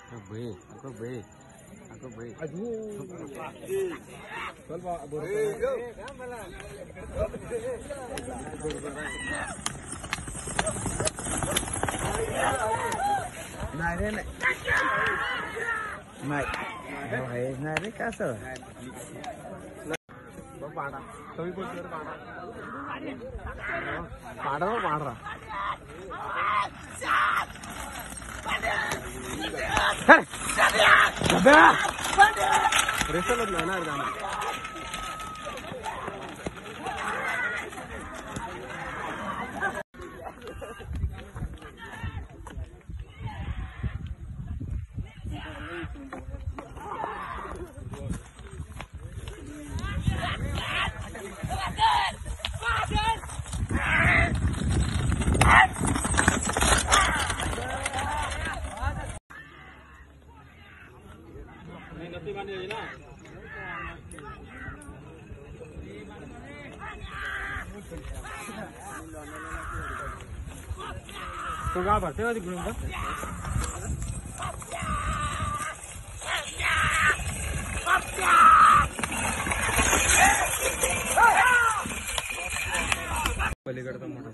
Aku baik. Aduh. Chal ba bor. नाही नाही कसं पाडा कमी बोलतो पाडा पाडा रेसलच नाही ना गाणं तो गाव भरते ना तिकडून का पलीकडचा मोठा